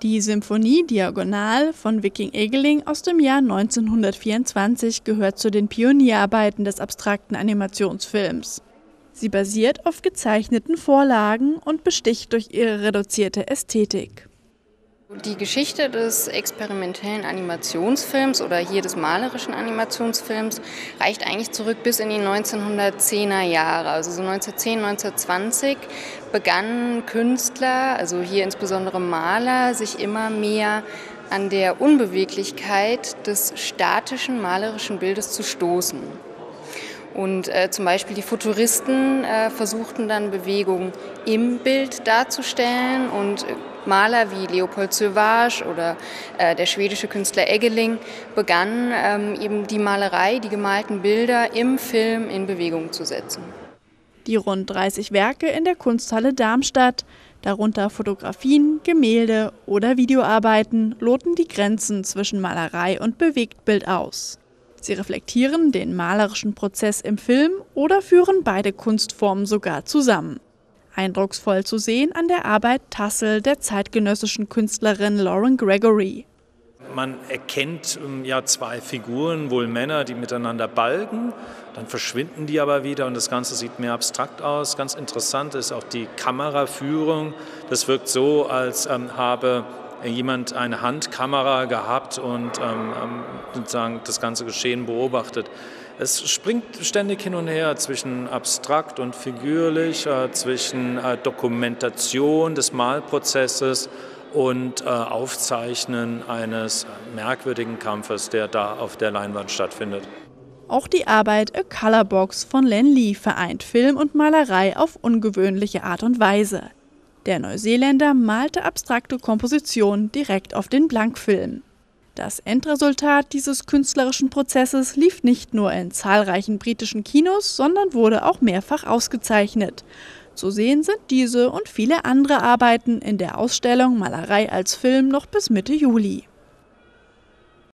Die Symphonie Diagonal von Viking Egeling aus dem Jahr 1924 gehört zu den Pionierarbeiten des abstrakten Animationsfilms. Sie basiert auf gezeichneten Vorlagen und besticht durch ihre reduzierte Ästhetik. Die Geschichte des experimentellen Animationsfilms oder hier des malerischen Animationsfilms reicht eigentlich zurück bis in die 1910er Jahre. Also so 1910, 1920 begannen Künstler, also hier insbesondere Maler, sich immer mehr an der Unbeweglichkeit des statischen malerischen Bildes zu stoßen. Und zum Beispiel die Futuristen versuchten dann Bewegung im Bild darzustellen und Maler wie Leopold Sauvage oder der schwedische Künstler Egeling begannen eben die Malerei, die gemalten Bilder im Film in Bewegung zu setzen. Die rund 30 Werke in der Kunsthalle Darmstadt, darunter Fotografien, Gemälde oder Videoarbeiten, loten die Grenzen zwischen Malerei und Bewegtbild aus. Sie reflektieren den malerischen Prozess im Film oder führen beide Kunstformen sogar zusammen. Eindrucksvoll zu sehen an der Arbeit Tassel der zeitgenössischen Künstlerin Lauren Gregory. Man erkennt ja zwei Figuren, wohl Männer, die miteinander balgen, dann verschwinden die aber wieder und das Ganze sieht mehr abstrakt aus. Ganz interessant ist auch die Kameraführung. Das wirkt so, als habe jemand eine Handkamera gehabt und sozusagen das ganze Geschehen beobachtet. Es springt ständig hin und her zwischen abstrakt und figürlich, zwischen Dokumentation des Malprozesses und Aufzeichnen eines merkwürdigen Kampfes, der da auf der Leinwand stattfindet. Auch die Arbeit A Color Box von Len Lee vereint Film und Malerei auf ungewöhnliche Art und Weise. Der Neuseeländer malte abstrakte Kompositionen direkt auf den Blankfilm. Das Endresultat dieses künstlerischen Prozesses lief nicht nur in zahlreichen britischen Kinos, sondern wurde auch mehrfach ausgezeichnet. Zu sehen sind diese und viele andere Arbeiten in der Ausstellung Malerei als Film noch bis Mitte Juli.